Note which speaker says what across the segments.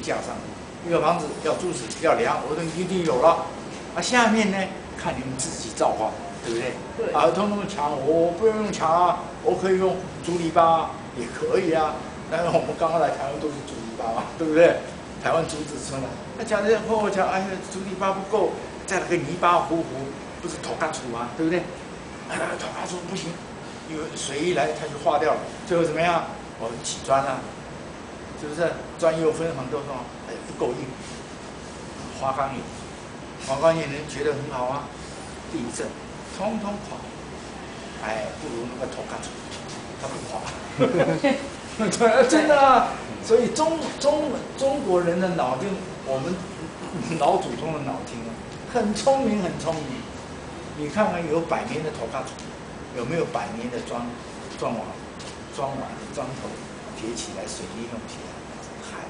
Speaker 1: 架上。一个房子要柱子要梁，我都一定有了。啊，下面呢，看你们自己造化，对不对？
Speaker 2: 对。
Speaker 1: 啊，通通墙，我不用墙啊，我可以用竹篱笆，也可以啊。但是我们刚刚来台湾都是竹篱笆嘛，对不对？台湾竹子村了，那讲这破墙，哎呀，竹篱笆不够，再来个泥巴糊，不是土嘎土吗？对不对？啊，土嘎土不行，因为水一来它就化掉了。最后怎么样？我们起砖啊，是不是？砖又分很多种，哎，不够硬。花岗岩，花岗岩人觉得很好啊，地震，通通垮。哎，不如那个土嘎土，它不垮。真的啊，所以中国人的脑筋，我们老祖宗的脑筋啊，很聪明，很聪明。你看看有百年的土嘎土，有没有百年的砖瓦砖头叠起来，水利用起来，还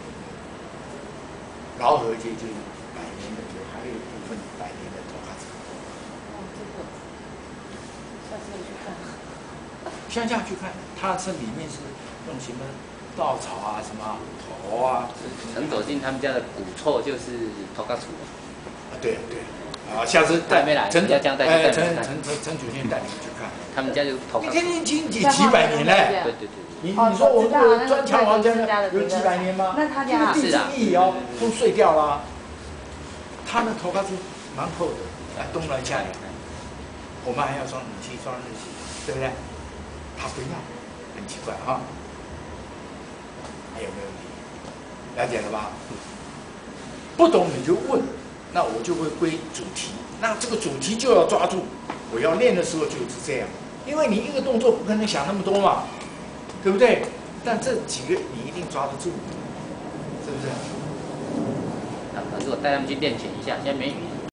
Speaker 1: 饶河街就有百年的，还有一部分百年的土嘎土。
Speaker 2: 哦，这个，下次去看。
Speaker 1: 乡下去看，它这里面是用什么稻草啊，什么头啊。
Speaker 3: 陈走进他们家的古厝就是土嘎厝。
Speaker 1: 啊，对对。啊，下次
Speaker 3: 带没来，陈家将带去看。
Speaker 1: 陈主任带你们去看。
Speaker 3: 他们家就土嘎厝。
Speaker 1: 你几百年嘞？
Speaker 3: 对对对。
Speaker 1: 你说我们这个砖墙王家有几百年吗？
Speaker 2: 那他家
Speaker 1: 地基一摇都碎掉了。他的土嘎土蛮厚的，啊，冬暖夏凉。我们还要装冷气，装日气，对不对？他不要，很奇怪啊。还有没有问题？了解了吧？不懂你就问，那我就会归主题。那这个主题就要抓住。我要练的时候就是这样，因为你一个动作不可能想那么多嘛，对不对？但这几个你一定抓得住，是不是？
Speaker 3: 可是我带他们去练拳一下，现在没语言。